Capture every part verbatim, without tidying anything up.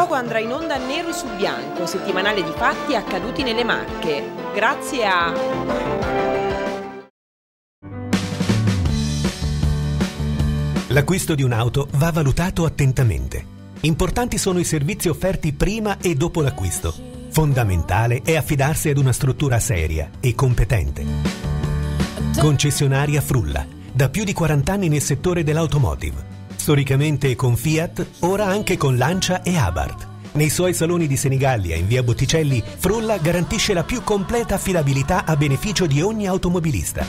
poco andrà in onda Nero su Bianco, settimanale di fatti accaduti nelle Marche. Grazie a... L'acquisto di un'auto va valutato attentamente. Importanti sono i servizi offerti prima e dopo l'acquisto. Fondamentale è affidarsi ad una struttura seria e competente. Concessionaria Frulla, da più di quaranta anni nel settore dell'automotive. Storicamente con Fiat, ora anche con Lancia e Abarth. Nei suoi saloni di Senigallia in via Botticelli, Frulla garantisce la più completa affidabilità a beneficio di ogni automobilista.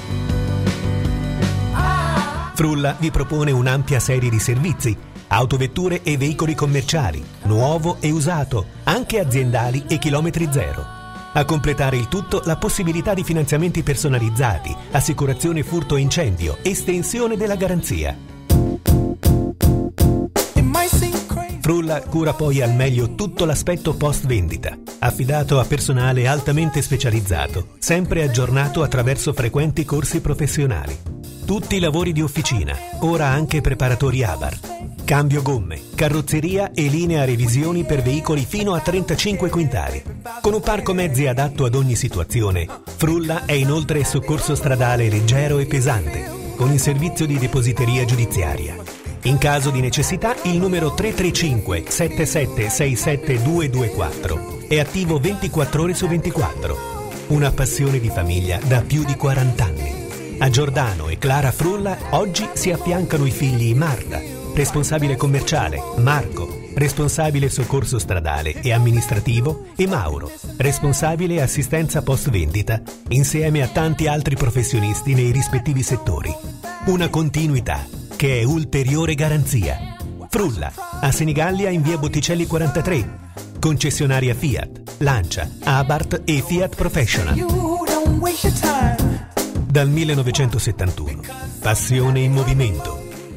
Frulla vi propone un'ampia serie di servizi, autovetture e veicoli commerciali, nuovo e usato, anche aziendali e chilometri zero. A completare il tutto la possibilità di finanziamenti personalizzati, assicurazione furto e incendio, estensione della garanzia. Frulla cura poi al meglio tutto l'aspetto post vendita, affidato a personale altamente specializzato, sempre aggiornato attraverso frequenti corsi professionali. Tutti i lavori di officina, ora anche preparatori Abarth. Cambio gomme, carrozzeria e linea revisioni per veicoli fino a trentacinque quintali. Con un parco mezzi adatto ad ogni situazione, Frulla è inoltre soccorso stradale leggero e pesante, con il servizio di depositeria giudiziaria. In caso di necessità, il numero tre tre cinque sette sette sei sette due due quattro è attivo ventiquattro ore su ventiquattro. Una passione di famiglia da più di quaranta anni. A Giordano e Clara Frulla oggi si affiancano i figli Marta, responsabile commerciale, Marco, responsabile soccorso stradale e amministrativo, e Mauro, responsabile assistenza post vendita, insieme a tanti altri professionisti nei rispettivi settori. Una continuità che è ulteriore garanzia. Frulla, a Senigallia in via Botticelli quarantatré, concessionaria Fiat, Lancia, Abarth e Fiat Professional. Dal millenovecentosettantuno, passione in movimento.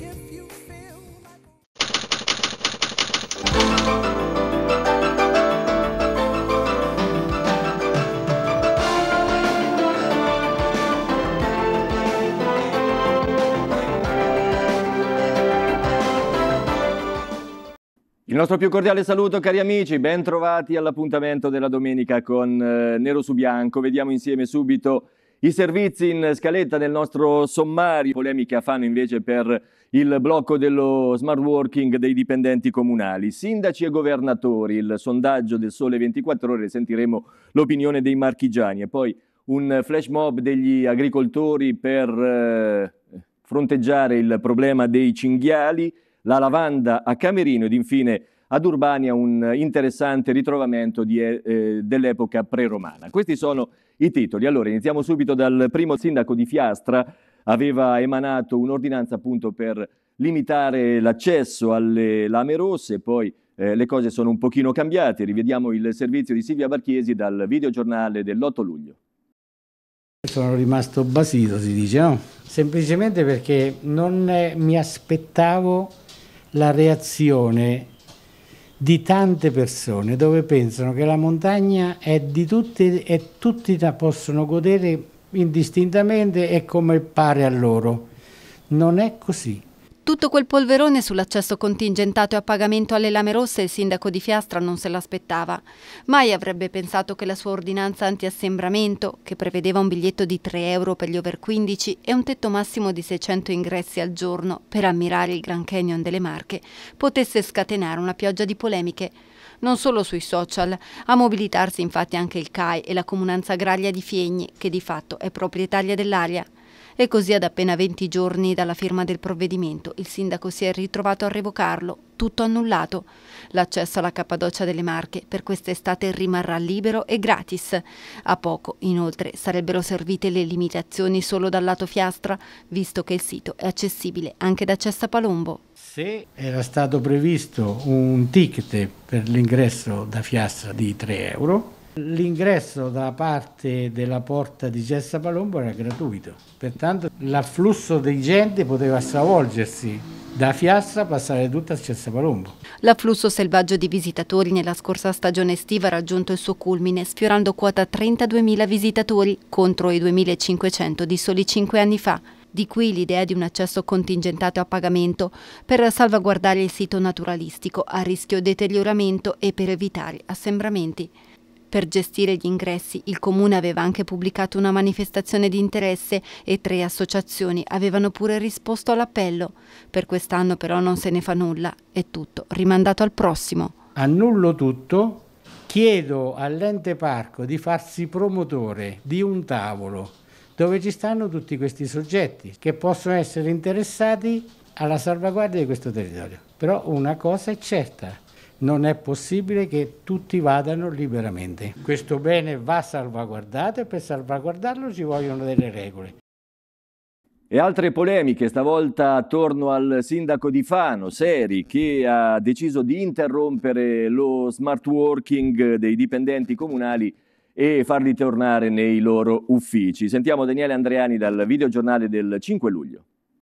Il nostro più cordiale saluto, cari amici, ben trovati all'appuntamento della domenica con eh, Nero su Bianco. Vediamo insieme subito i servizi in scaletta del nostro sommario. Polemica fanno invece per il blocco dello smart working dei dipendenti comunali. Sindaci e governatori, il sondaggio del Sole ventiquattro Ore, sentiremo l'opinione dei marchigiani e poi un flash mob degli agricoltori per eh, fronteggiare il problema dei cinghiali, la lavanda a Camerino ed infine ad Urbania un interessante ritrovamento di, eh, dell'epoca pre-romana. Questi sono i titoli. Allora, iniziamo subito dal primo. Il sindaco di Fiastra aveva emanato un'ordinanza appunto per limitare l'accesso alle lame rosse, poi eh, le cose sono un pochino cambiate. Rivediamo il servizio di Silvia Barchiesi dal videogiornale dell'otto luglio. Sono rimasto basito, si dice, no? Semplicemente perché non eh, mi aspettavo la reazione di tante persone dove pensano che la montagna è di tutti e tutti la possono godere indistintamente e come pare a loro. Non è così. Tutto quel polverone sull'accesso contingentato e a pagamento alle lame rosse il sindaco di Fiastra non se l'aspettava. Mai avrebbe pensato che la sua ordinanza anti-assembramento, che prevedeva un biglietto di tre euro per gli over quindici e un tetto massimo di seicento ingressi al giorno per ammirare il Grand Canyon delle Marche, potesse scatenare una pioggia di polemiche. Non solo sui social, a mobilitarsi infatti anche il C A I e la Comunanza Agraria di Fiegni, che di fatto è proprietaria dell'area. E così ad appena venti giorni dalla firma del provvedimento il sindaco si è ritrovato a revocarlo, tutto annullato. L'accesso alla Cappadocia delle Marche per quest'estate rimarrà libero e gratis. A poco, inoltre, sarebbero servite le limitazioni solo dal lato Fiastra, visto che il sito è accessibile anche da Cessa Palombo. Se era stato previsto un ticket per l'ingresso da Fiastra di tre euro, l'ingresso da parte della porta di Cessa Palombo era gratuito, pertanto l'afflusso di gente poteva stravolgersi da Fiastra, passare tutta a Cessa Palombo. L'afflusso selvaggio di visitatori nella scorsa stagione estiva ha raggiunto il suo culmine, sfiorando quota trentaduemila visitatori contro i duemilacinquecento di soli cinque anni fa. Di qui l'idea di un accesso contingentato a pagamento per salvaguardare il sito naturalistico a rischio deterioramento e per evitare assembramenti. Per gestire gli ingressi il Comune aveva anche pubblicato una manifestazione di interesse e tre associazioni avevano pure risposto all'appello. Per quest'anno però non se ne fa nulla, è tutto rimandato al prossimo. Annullo tutto, chiedo all'ente parco di farsi promotore di un tavolo dove ci stanno tutti questi soggetti che possono essere interessati alla salvaguardia di questo territorio. Però una cosa è certa. Non è possibile che tutti vadano liberamente. Questo bene va salvaguardato e per salvaguardarlo ci vogliono delle regole. E altre polemiche, stavolta attorno al sindaco di Fano, Seri, che ha deciso di interrompere lo smart working dei dipendenti comunali e farli tornare nei loro uffici. Sentiamo Daniele Andreani dal videogiornale del cinque luglio.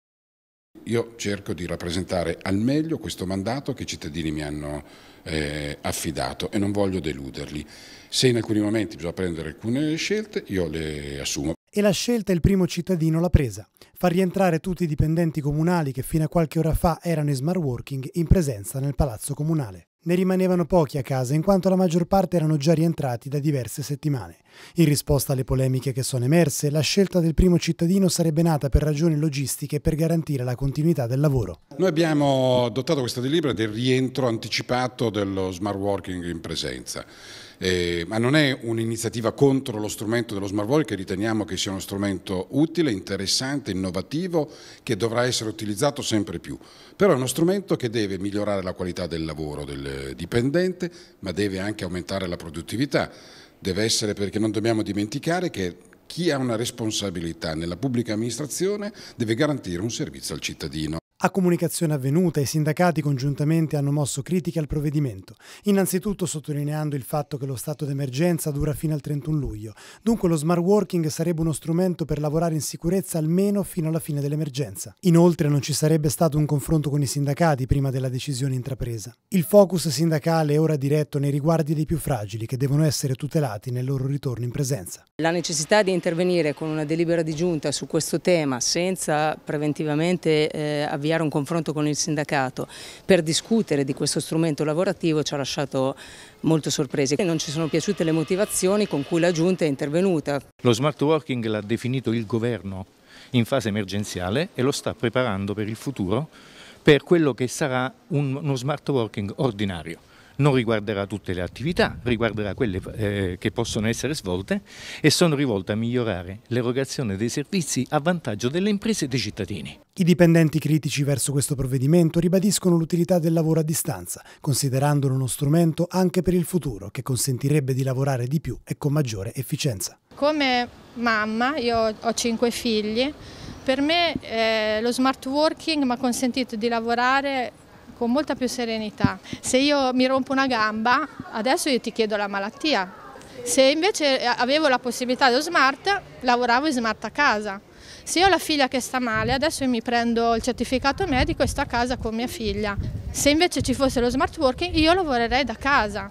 Io cerco di rappresentare al meglio questo mandato che i cittadini mi hanno eh, affidato e non voglio deluderli. Se in alcuni momenti bisogna prendere alcune scelte, io le assumo. E la scelta il primo cittadino l'ha presa. Far rientrare tutti i dipendenti comunali che fino a qualche ora fa erano in smart working in presenza nel palazzo comunale. Ne rimanevano pochi a casa in quanto la maggior parte erano già rientrati da diverse settimane. In risposta alle polemiche che sono emerse, la scelta del primo cittadino sarebbe nata per ragioni logistiche e per garantire la continuità del lavoro. Noi abbiamo adottato questa delibera del rientro anticipato dello smart working in presenza. Eh, ma non è un'iniziativa contro lo strumento dello smart working, che riteniamo che sia uno strumento utile, interessante, innovativo, che dovrà essere utilizzato sempre più. Però è uno strumento che deve migliorare la qualità del lavoro del dipendente, ma deve anche aumentare la produttività. Deve essere, perché non dobbiamo dimenticare che chi ha una responsabilità nella pubblica amministrazione deve garantire un servizio al cittadino. A comunicazione avvenuta, i sindacati congiuntamente hanno mosso critiche al provvedimento, innanzitutto sottolineando il fatto che lo stato d'emergenza dura fino al trentuno luglio, dunque lo smart working sarebbe uno strumento per lavorare in sicurezza almeno fino alla fine dell'emergenza. Inoltre non ci sarebbe stato un confronto con i sindacati prima della decisione intrapresa. Il focus sindacale è ora diretto nei riguardi dei più fragili che devono essere tutelati nel loro ritorno in presenza. La necessità di intervenire con una delibera di giunta su questo tema senza preventivamente eh, avviare un confronto con il sindacato per discutere di questo strumento lavorativo ci ha lasciato molto sorpresi. Non ci sono piaciute le motivazioni con cui la Giunta è intervenuta. Lo smart working l'ha definito il governo in fase emergenziale e lo sta preparando per il futuro per quello che sarà un, uno smart working ordinario. Non riguarderà tutte le attività, riguarderà quelle eh, che possono essere svolte e sono rivolte a migliorare l'erogazione dei servizi a vantaggio delle imprese e dei cittadini. I dipendenti critici verso questo provvedimento ribadiscono l'utilità del lavoro a distanza, considerandolo uno strumento anche per il futuro che consentirebbe di lavorare di più e con maggiore efficienza. Come mamma, io ho cinque figli, per me eh, lo smart working mi ha consentito di lavorare con molta più serenità. Se io mi rompo una gamba, adesso io ti chiedo la malattia. Se invece avevo la possibilità dello smart, lavoravo in smart a casa. Se io ho la figlia che sta male, adesso io mi prendo il certificato medico e sto a casa con mia figlia. Se invece ci fosse lo smart working, io lavorerei da casa.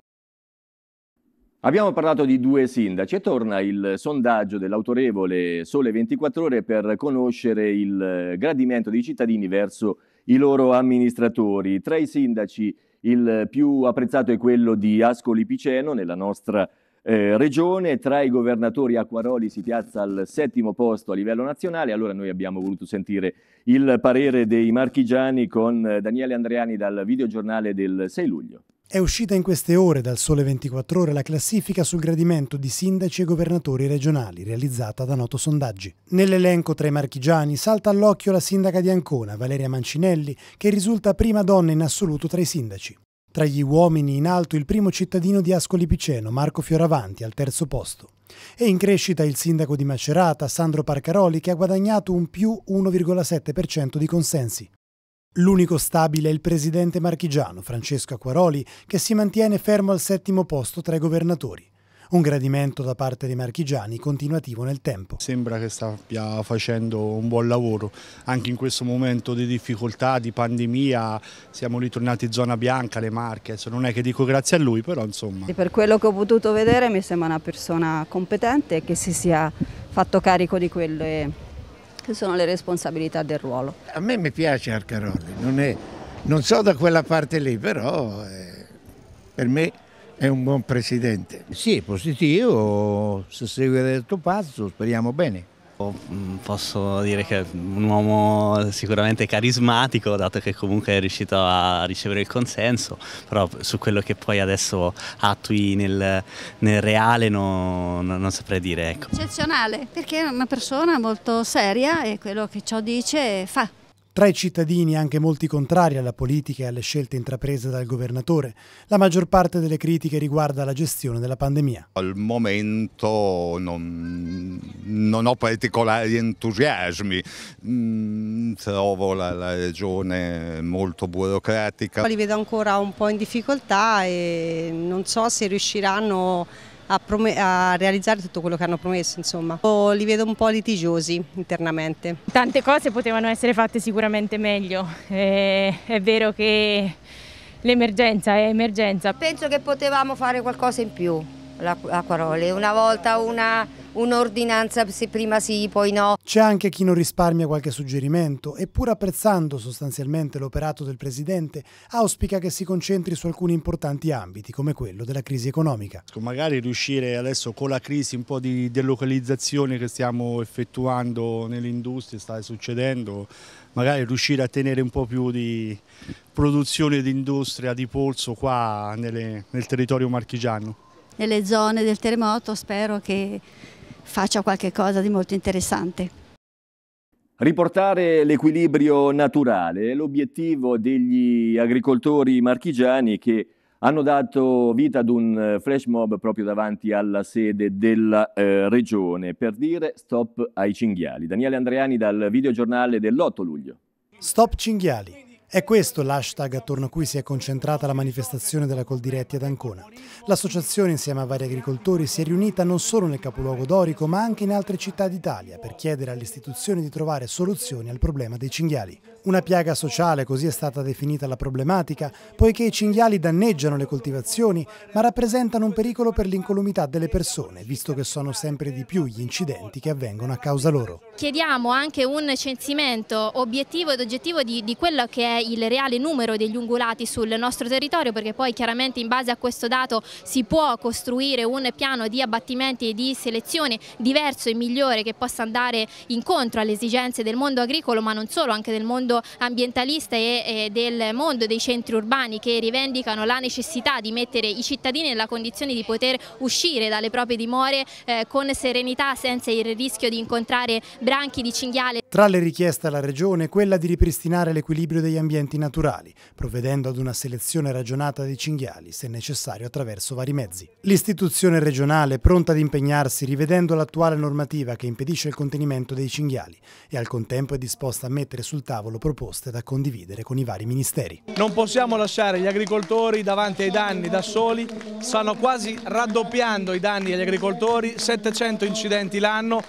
Abbiamo parlato di due sindaci e torna il sondaggio dell'autorevole Sole ventiquattro Ore per conoscere il gradimento dei cittadini verso i loro amministratori. Tra i sindaci il più apprezzato è quello di Ascoli Piceno nella nostra eh, regione, tra i governatori Acquaroli si piazza al settimo posto a livello nazionale. Allora noi abbiamo voluto sentire il parere dei marchigiani con Daniele Andreani dal videogiornale del sei luglio. È uscita in queste ore dal Sole ventiquattro Ore la classifica sul gradimento di sindaci e governatori regionali realizzata da Noto Sondaggi. Nell'elenco tra i marchigiani salta all'occhio la sindaca di Ancona, Valeria Mancinelli, che risulta prima donna in assoluto tra i sindaci. Tra gli uomini in alto il primo cittadino di Ascoli Piceno, Marco Fioravanti, al terzo posto. E in crescita il sindaco di Macerata, Sandro Parcaroli, che ha guadagnato un più uno virgola sette per cento di consensi. L'unico stabile è il presidente marchigiano, Francesco Acquaroli, che si mantiene fermo al settimo posto tra i governatori. Un gradimento da parte dei marchigiani continuativo nel tempo. Sembra che stia facendo un buon lavoro, anche in questo momento di difficoltà, di pandemia, siamo ritornati in zona bianca, le Marche, non è che dico grazie a lui, però insomma. Per quello che ho potuto vedere mi sembra una persona competente e che si sia fatto carico di quelle che sono le responsabilità del ruolo. A me mi piace Arcaroli, non, è, non so da quella parte lì, però eh, per me è un buon presidente. Sì, è positivo, se segue il tuo passo speriamo bene. Posso dire che è un uomo sicuramente carismatico, dato che comunque è riuscito a ricevere il consenso, però su quello che poi adesso attui nel, nel reale no, no, non saprei dire. Ecco. Eccezionale, perché è una persona molto seria e quello che ciò dice fa. Tra i cittadini anche molti contrari alla politica e alle scelte intraprese dal governatore. La maggior parte delle critiche riguarda la gestione della pandemia. Al momento non, non ho particolari entusiasmi, mm, trovo la, la regione molto burocratica. Li vedo ancora un po' in difficoltà e non so se riusciranno A, a realizzare tutto quello che hanno promesso, insomma. O li vedo un po' litigiosi internamente. Tante cose potevano essere fatte sicuramente meglio, eh, è vero che l'emergenza è emergenza. Penso che potevamo fare qualcosa in più, Acquaroli, una volta una un'ordinanza prima sì, poi no. C'è anche chi non risparmia qualche suggerimento e pur apprezzando sostanzialmente l'operato del Presidente, auspica che si concentri su alcuni importanti ambiti come quello della crisi economica. Magari riuscire adesso con la crisi un po' di delocalizzazione che stiamo effettuando nell'industria, sta succedendo, magari riuscire a tenere un po' più di produzione di industria di polso qua nelle, nel territorio marchigiano. Nelle zone del terremoto spero che faccia qualche cosa di molto interessante. Riportare l'equilibrio naturale è l'obiettivo degli agricoltori marchigiani che hanno dato vita ad un flash mob proprio davanti alla sede della eh, regione per dire stop ai cinghiali. Daniele Andreani dal videogiornale dell'otto luglio. Stop cinghiali. È questo l'hashtag attorno a cui si è concentrata la manifestazione della Coldiretti ad Ancona. L'associazione, insieme a vari agricoltori, si è riunita non solo nel capoluogo dorico, ma anche in altre città d'Italia per chiedere alle istituzioni di trovare soluzioni al problema dei cinghiali. Una piaga sociale, così è stata definita la problematica, poiché i cinghiali danneggiano le coltivazioni, ma rappresentano un pericolo per l'incolumità delle persone, visto che sono sempre di più gli incidenti che avvengono a causa loro. Chiediamo anche un censimento obiettivo ed oggettivo di, di quello che è il reale numero degli ungulati sul nostro territorio, perché poi chiaramente in base a questo dato si può costruire un piano di abbattimenti e di selezione diverso e migliore che possa andare incontro alle esigenze del mondo agricolo, ma non solo, anche del mondo ambientalista e, e del mondo dei centri urbani che rivendicano la necessità di mettere i cittadini nella condizione di poter uscire dalle proprie dimore eh, con serenità senza il rischio di incontrare branchi di cinghiale. Tra le richieste alla Regione quella di ripristinare l'equilibrio degli ambienti naturali, provvedendo ad una selezione ragionata dei cinghiali, se necessario attraverso vari mezzi. L'istituzione regionale è pronta ad impegnarsi rivedendo l'attuale normativa che impedisce il contenimento dei cinghiali e al contempo è disposta a mettere sul tavolo proposte da condividere con i vari ministeri. Non possiamo lasciare gli agricoltori davanti ai danni da soli, stanno quasi raddoppiando i danni agli agricoltori, settecento incidenti l'anno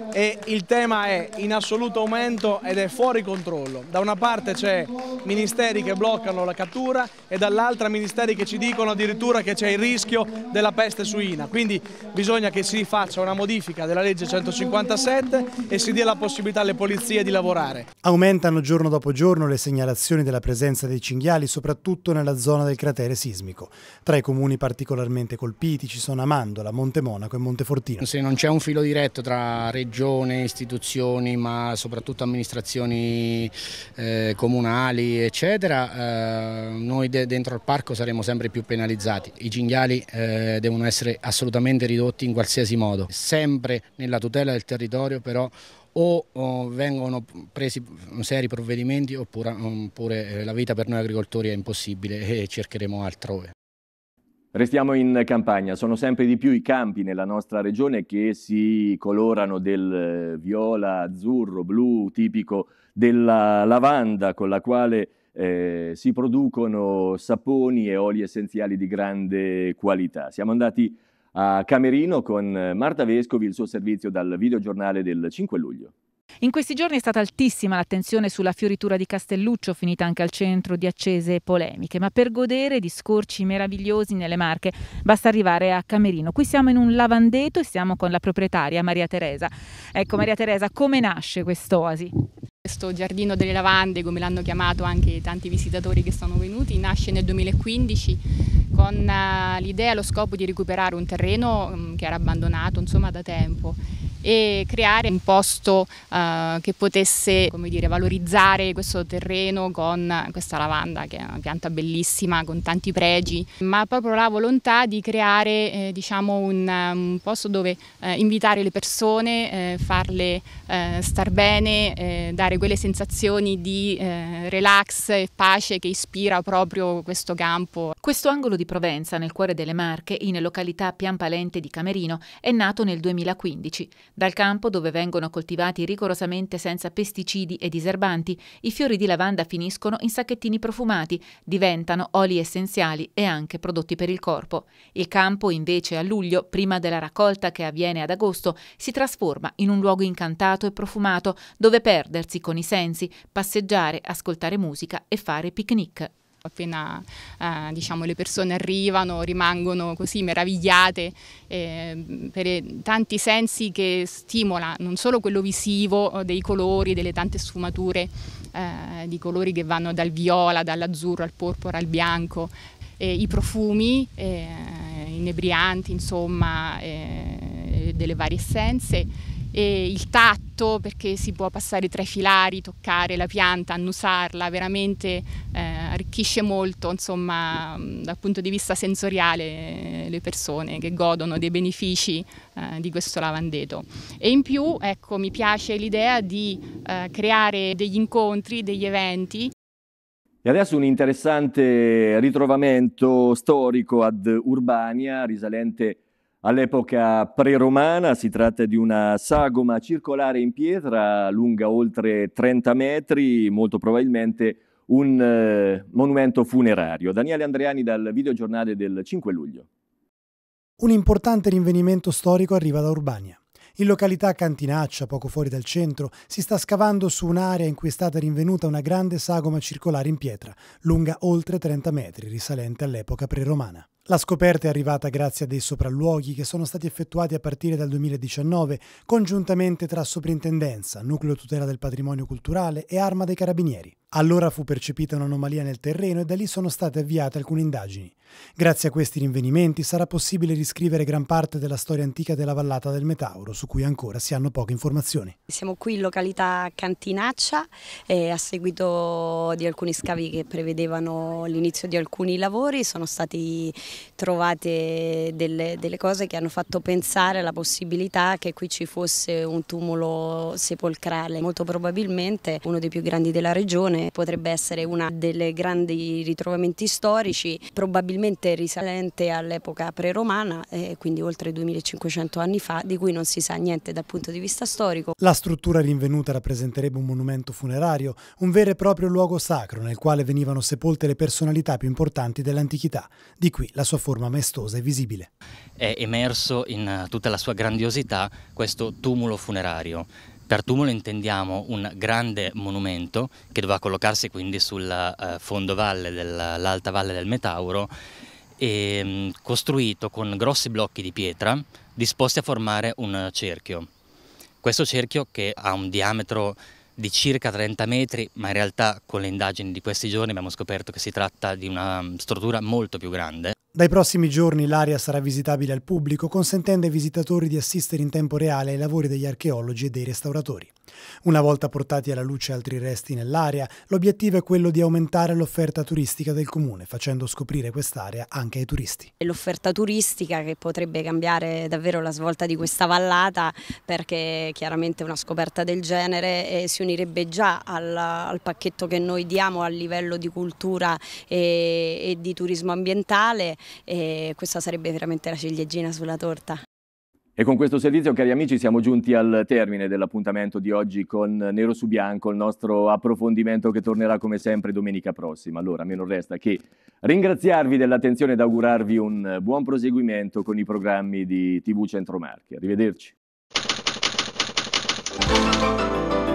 e il tema è in assoluto aumento ed è fuori controllo. Da una parte c'è ministeri che bloccano la cattura e dall'altra ministeri che ci dicono addirittura che c'è il rischio della peste suina, quindi bisogna che si faccia una modifica della legge centocinquantasette e si dia la possibilità alle polizie di lavorare. Aumentano giorno dopo giorno le segnalazioni della presenza dei cinghiali soprattutto nella zona del cratere sismico. Tra i comuni particolarmente colpiti ci sono Amandola, Montemonaco e Montefortino. Se non c'è un filo diretto tra regione, istituzioni ma soprattutto amministrazioni eh, comunali eccetera, eh, noi de dentro al parco saremo sempre più penalizzati. I cinghiali eh, devono essere assolutamente ridotti in qualsiasi modo, sempre nella tutela del territorio però o, o vengono presi seri provvedimenti oppure, oppure la vita per noi agricoltori è impossibile e cercheremo altrove. Restiamo in campagna, sono sempre di più i campi nella nostra regione che si colorano del viola, azzurro, blu, tipico della lavanda con la quale eh, si producono saponi e oli essenziali di grande qualità. Siamo andati a Camerino con Marta Vescovi, il suo servizio dal videogiornale del cinque luglio. In questi giorni è stata altissima l'attenzione sulla fioritura di Castelluccio, finita anche al centro di accese polemiche, ma per godere di scorci meravigliosi nelle Marche basta arrivare a Camerino. Qui siamo in un lavandeto e siamo con la proprietaria Maria Teresa. Ecco Maria Teresa, come nasce quest'oasi? Questo giardino delle lavande, come l'hanno chiamato anche tanti visitatori che sono venuti, nasce nel duemilaquindici con uh, l'idea e lo scopo di recuperare un terreno um, che era abbandonato insomma da tempo e creare un posto uh, che potesse, come dire, valorizzare questo terreno con questa lavanda che è una pianta bellissima con tanti pregi, ma proprio la volontà di creare eh, diciamo un, un posto dove eh, invitare le persone, eh, farle eh, star bene, eh, dare quelle sensazioni di eh, relax e pace che ispira proprio questo campo. Questo angolo di Provenza, nel cuore delle Marche, in località Piampalente di Camerino, è nato nel duemilaquindici. Dal campo, dove vengono coltivati rigorosamente senza pesticidi e diserbanti, i fiori di lavanda finiscono in sacchettini profumati, diventano oli essenziali e anche prodotti per il corpo. Il campo, invece, a luglio, prima della raccolta che avviene ad agosto, si trasforma in un luogo incantato e profumato, dove perdersi con i sensi, passeggiare, ascoltare musica e fare picnic. Appena eh, diciamo, le persone arrivano rimangono così meravigliate eh, per tanti sensi che stimola non solo quello visivo dei colori, delle tante sfumature eh, di colori che vanno dal viola, dall'azzurro al porpora al bianco, eh, i profumi eh, inebrianti insomma eh, delle varie essenze. E il tatto, perché si può passare tra i filari, toccare la pianta, annusarla, veramente eh, arricchisce molto insomma dal punto di vista sensoriale le persone che godono dei benefici eh, di questo lavandeto. E in più ecco, mi piace l'idea di eh, creare degli incontri, degli eventi. E adesso un interessante ritrovamento storico ad Urbania, risalente all'epoca preromana. Si tratta di una sagoma circolare in pietra lunga oltre trenta metri, molto probabilmente un eh, monumento funerario. Daniele Andreani dal videogiornale del cinque luglio. Un importante rinvenimento storico arriva da Urbania. In località Cantinaccia, poco fuori dal centro, si sta scavando su un'area in cui è stata rinvenuta una grande sagoma circolare in pietra, lunga oltre trenta metri, risalente all'epoca preromana. La scoperta è arrivata grazie a dei sopralluoghi che sono stati effettuati a partire dal duemiladiciannove congiuntamente tra Soprintendenza, Nucleo Tutela del Patrimonio Culturale e Arma dei Carabinieri. Allora fu percepita un'anomalia nel terreno e da lì sono state avviate alcune indagini. Grazie a questi rinvenimenti sarà possibile riscrivere gran parte della storia antica della vallata del Metauro, su cui ancora si hanno poche informazioni. Siamo qui in località Cantinaccia e a seguito di alcuni scavi che prevedevano l'inizio di alcuni lavori sono stati trovate delle, delle cose che hanno fatto pensare alla possibilità che qui ci fosse un tumulo sepolcrale. Molto probabilmente uno dei più grandi della regione, potrebbe essere una delle grandi ritrovamenti storici, probabilmente risalente all'epoca preromana, eh, quindi oltre duemilacinquecento anni fa, di cui non si sa niente dal punto di vista storico. La struttura rinvenuta rappresenterebbe un monumento funerario, un vero e proprio luogo sacro nel quale venivano sepolte le personalità più importanti dell'antichità, di qui la sua forma maestosa e visibile. È emerso in tutta la sua grandiosità questo tumulo funerario. Per tumulo intendiamo un grande monumento che doveva collocarsi quindi sul uh, fondovalle dell'alta valle del Metauro e um, costruito con grossi blocchi di pietra disposti a formare un cerchio. Questo cerchio, che ha un diametro di circa trenta metri, ma in realtà con le indagini di questi giorni abbiamo scoperto che si tratta di una struttura molto più grande. Dai prossimi giorni l'area sarà visitabile al pubblico, consentendo ai visitatori di assistere in tempo reale ai lavori degli archeologi e dei restauratori. Una volta portati alla luce altri resti nell'area, l'obiettivo è quello di aumentare l'offerta turistica del comune, facendo scoprire quest'area anche ai turisti. L'offerta turistica che potrebbe cambiare davvero la svolta di questa vallata, perché chiaramente una scoperta del genere eh, si unirebbe già al, al pacchetto che noi diamo a livello di cultura e, e di turismo ambientale, e questa sarebbe veramente la ciliegina sulla torta. E con questo servizio, cari amici, siamo giunti al termine dell'appuntamento di oggi con Nero su Bianco, il nostro approfondimento che tornerà come sempre domenica prossima. Allora, a me non resta che ringraziarvi dell'attenzione ed augurarvi un buon proseguimento con i programmi di tivù Centro Marche. Arrivederci.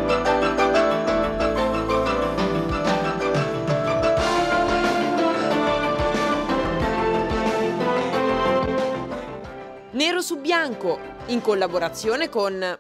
Bianco, in collaborazione con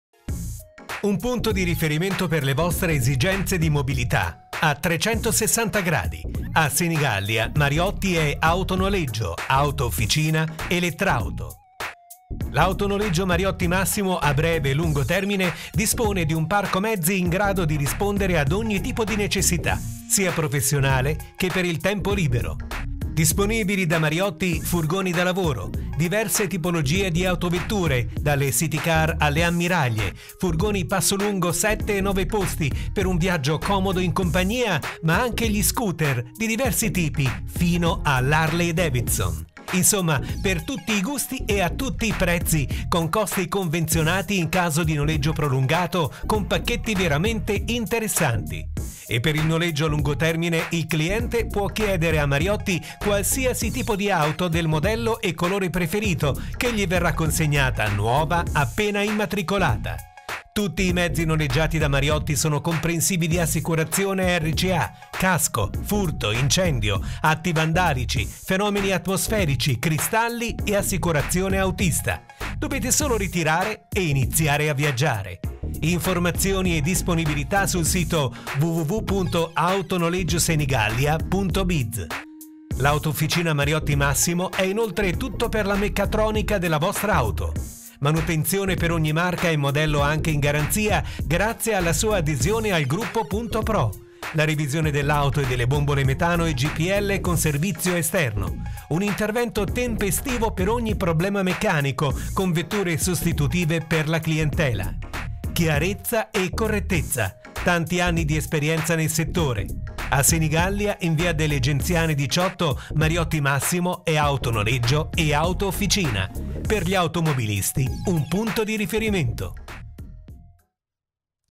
un punto di riferimento per le vostre esigenze di mobilità a trecentosessanta gradi. A Senigallia, Mariotti è autonoleggio, auto officina, elettrauto. L'autonoleggio Mariotti Massimo a breve e lungo termine dispone di un parco mezzi in grado di rispondere ad ogni tipo di necessità, sia professionale che per il tempo libero. Disponibili da Mariotti furgoni da lavoro, diverse tipologie di autovetture, dalle city car alle ammiraglie, furgoni passo lungo sette e nove posti per un viaggio comodo in compagnia, ma anche gli scooter di diversi tipi, fino all'Harley Davidson. Insomma, per tutti i gusti e a tutti i prezzi, con costi convenzionati in caso di noleggio prolungato, con pacchetti veramente interessanti. E per il noleggio a lungo termine il cliente può chiedere a Mariotti qualsiasi tipo di auto del modello e colore preferito che gli verrà consegnata nuova appena immatricolata. Tutti i mezzi noleggiati da Mariotti sono comprensivi di assicurazione R C A, casco, furto, incendio, atti vandalici, fenomeni atmosferici, cristalli e assicurazione autista. Dovete solo ritirare e iniziare a viaggiare. Informazioni e disponibilità sul sito w w w punto autonoleggiosenigallia punto biz. L'autofficina Mariotti Massimo è inoltre tutto per la meccatronica della vostra auto. Manutenzione per ogni marca e modello anche in garanzia grazie alla sua adesione al gruppo Punto Pro. La revisione dell'auto e delle bombole metano e G P L con servizio esterno. Un intervento tempestivo per ogni problema meccanico con vetture sostitutive per la clientela. Chiarezza e correttezza. Tanti anni di esperienza nel settore. A Senigallia, in via delle Genziane diciotto, Mariotti Massimo è autonoleggio e auto officina. Per gli automobilisti, un punto di riferimento.